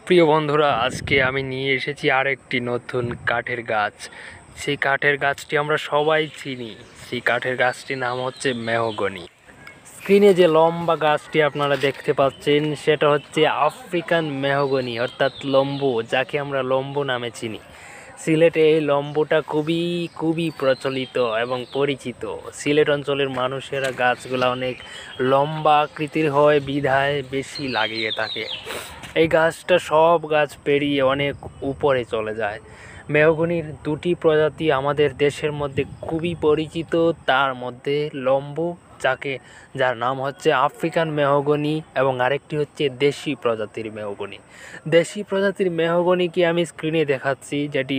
প্রিয় বন্ধুরা, আজকে আমি নিয়ে এসেছি আরেকটি নতুন কাঠের গাছ। সেই কাঠের গাছটি আমরা সবাই চিনি। সেই কাঠের গাছটির নাম হচ্ছে মেহগনি। স্ক্রিনে যে লম্বা গাছটি আপনারা দেখতে পাচ্ছেন সেটা হচ্ছে আফ্রিকান মেহগনি, অর্থাৎ লম্বো, যাকে আমরা লম্বো নামে চিনি। সিলেটে এই লম্বোটা খুবই খুবই প্রচলিত এবং পরিচিত। সিলেট অঞ্চলের মানুষেরা গাছগুলো অনেক লম্বা আকৃতির হয় বিধায় বেশি লাগিয়ে থাকে। এই গাছটা সব গাছ পেরিয়ে অনেক উপরে চলে যায়। মেহগনির দুটি প্রজাতি আমাদের দেশের মধ্যে খুবই পরিচিত, তার মধ্যে লম্বু, যার নাম হচ্ছে আফ্রিকান মেহগনি, এবং আরেকটি হচ্ছে দেশি প্রজাতির মেহগনি। দেশি প্রজাতির মেহগনিকে আমি স্ক্রিনে দেখাচ্ছি, যেটি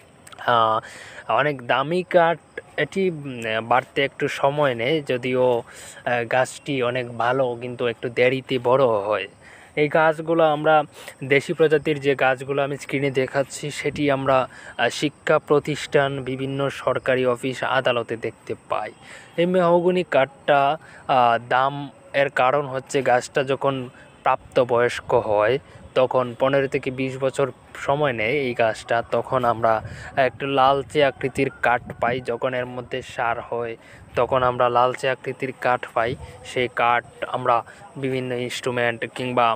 অনেক দামি কাঠ। এটি বাড়তে একটু সময় নেয়, যদিও গাছটি অনেক ভালো, কিন্তু একটু দেরিতে বড় হয়। এই গাছগুলো আমরা, দেশি প্রজাতির যে গাছগুলো আমি স্ক্রিনে দেখাচ্ছি, সেটি আমরা শিক্ষা প্রতিষ্ঠান, বিভিন্ন সরকারি অফিস, আদালতে দেখতে পাই। এই মেহগনি কাঠটা দাম এর কারণ হচ্ছে গাছটা যখন প্রাপ্তবয়স্ক হয়, তখন 15 থেকে 20 বছর সময় নেয় এই গাছটা, তখন আমরা একটু লালচে আকৃতির কাঠ পাই। যখন এর মধ্যে সার হয় তখন আমরা লালচে আকৃতির কাঠ পাই। সেই কাঠ আমরা বিভিন্ন ইনস্ট্রুমেন্ট কিংবা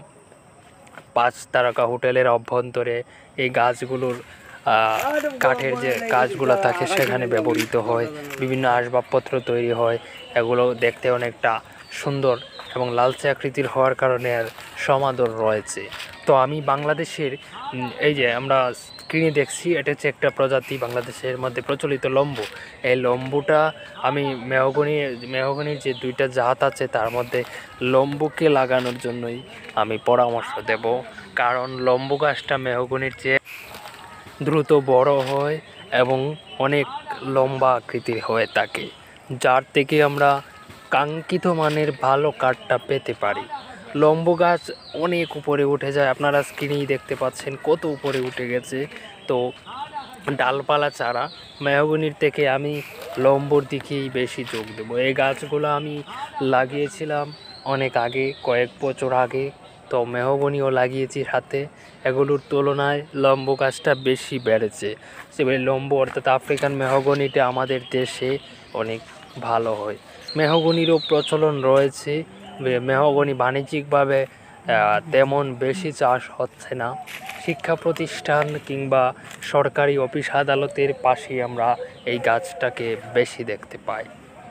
5 তারকা হোটেলের অভ্যন্তরে এই গাছগুলোর কাঠের যে কাজগুলো থাকে সেখানে ব্যবহৃত হয়। বিভিন্ন আসবাবপত্র তৈরি হয়। এগুলো দেখতে অনেকটা সুন্দর এবং লালচে আকৃতির হওয়ার কারণে এর সমাদর রয়েছে। তো আমি বাংলাদেশের, এই যে আমরা স্ক্রিনে দেখছি, এটা হচ্ছে একটা প্রজাতি বাংলাদেশের মধ্যে প্রচলিত লম্বু। এই লম্বুটা আমি মেহগনির যে দুইটা জাত আছে তার মধ্যে লম্বুকে লাগানোর জন্যই আমি পরামর্শ দেব, কারণ লম্বু গাছটা মেহগনির চেয়ে দ্রুত বড় হয় এবং অনেক লম্বা আকৃতির হয়ে থাকে, যার থেকে আমরা কাঙ্ক্ষিত মানের ভালো কাঠটা পেতে পারি। লম্বু গাছ অনেক উপরে উঠে যায়, আপনারা স্ক্রিনেই দেখতে পাচ্ছেন কত উপরে উঠে গেছে। তো ডালপালা ছাড়া মেহগনির থেকে আমি লম্বুর দিকেই বেশি যোগ দেবো। এই গাছগুলো আমি লাগিয়েছিলাম অনেক আগে, কয়েক বছর আগে। তো মেহগনিও লাগিয়েছি সাথে। এগুলোর তুলনায় লম্বু গাছটা বেশি বেড়েছে। সেভাবে লম্বু অর্থাৎ আফ্রিকান মেহগনিটা আমাদের দেশে অনেক ভালো হয়। মেহগনিরও প্রচলন রয়েছে। মেহগনি বাণিজ্যিকভাবে তেমন বেশি চাষ হচ্ছে না। শিক্ষা প্রতিষ্ঠান কিংবা সরকারি অফিস আদালতের পাশেই আমরা এই গাছটাকে বেশি দেখতে পাই।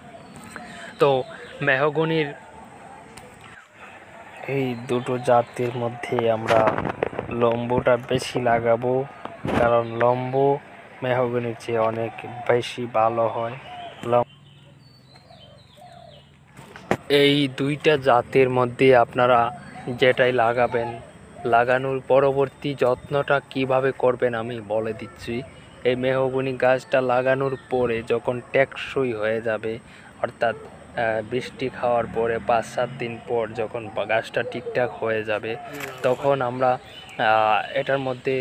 তো মেহগনির এই দুটো জাতের মধ্যে আমরা লম্বুটা বেশি লাগাবো, কারণ লম্বু মেহগনির চেয়ে অনেক বেশি ভালো হয়। এই দুইটা জাতের মধ্যে আপনারা যেটাই লাগাবেন, লাগানোর পরবর্তী যত্নটা কিভাবে করবেন আমি বলে দিচ্ছি। এই মেহগনি গাছটা লাগানোর পরে যখন টেকসই হয়ে যাবে, অর্থাৎ বৃষ্টি খাওয়ার পরে 5-7 দিন পর যখন গাছটা ঠিকঠাক হয়ে যাবে, তখন আমরা এটার মধ্যে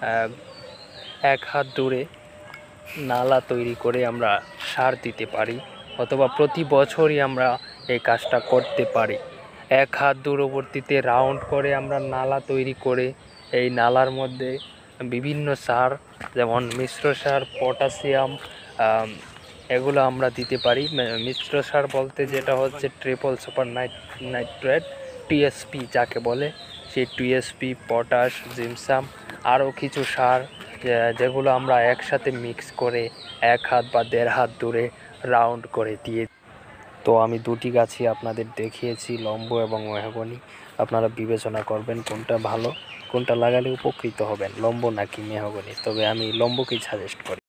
1 হাত দূরে নালা তৈরি করে আমরা সার দিতে পারি, অথবা প্রতি বছরই আমরা এই কাজটা করতে পারি। 1 হাত দূরবর্তীতে রাউন্ড করে আমরা নালা তৈরি করে এই নালার মধ্যে বিভিন্ন সার, যেমন মিশ্র সার, পটাশিয়াম, এগুলো আমরা দিতে পারি। মিশ্র সার বলতে যেটা হচ্ছে ট্রিপল সুপার নাইট্রেট, টিএসপি যাকে বলে, সেই টিএসপি, পটাশ, জিপসাম, আরও কিছু সার, যেগুলো আমরা একসাথে মিক্স করে 1 হাত বা 1.5 হাত দূরে রাউন্ড করে দিয়ে। তো আমি দুটি গাছই আপনাদের দেখিয়েছি, লম্বু এবং মেহগনি। আপনারা বিবেচনা করবেন কোনটা ভালো, কোনটা লাগালে উপকৃত হবেন, লম্বু নাকি মেহগনি। তবে আমি লম্বুকেই সাজেস্ট করি।